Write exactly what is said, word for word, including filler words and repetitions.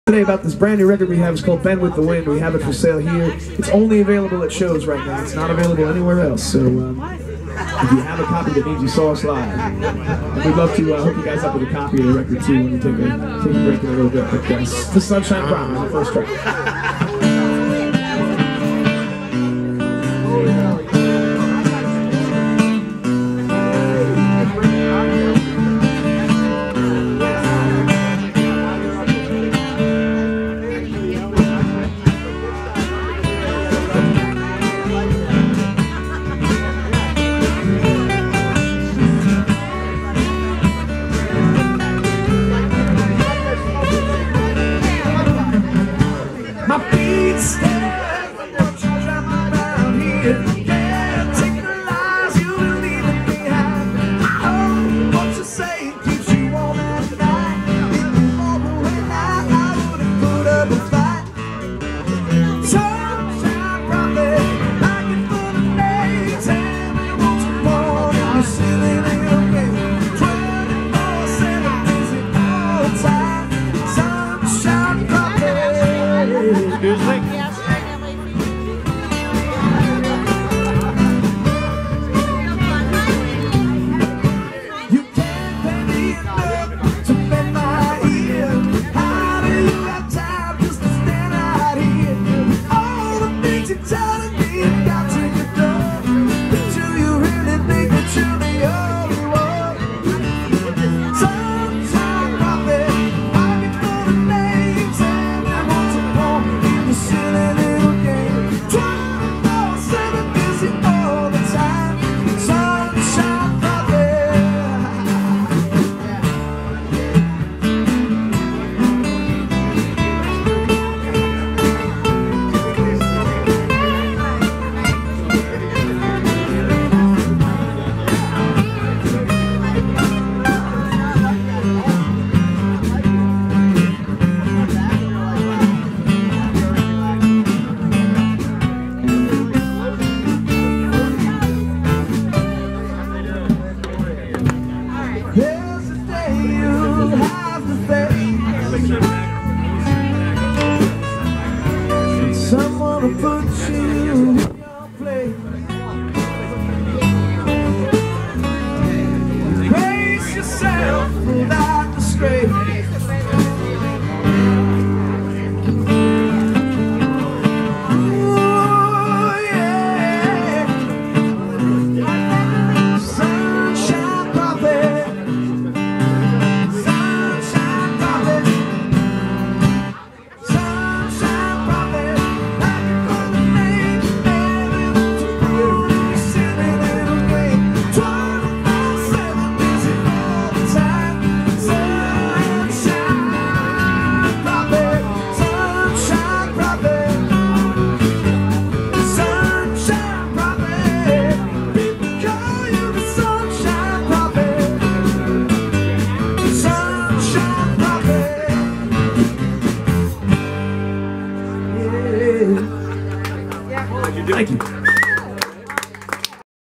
Today about this brand new record we have. It's called Bend with the Wind. We have it for sale here. It's only available at shows right now. It's not available anywhere else. So um, if you have a copy, that means you saw us live. And we'd love to uh, hook you guys up with a copy of the record too when you take a, take a break in a little bit. But uh, the Sunshine Promise, the first track.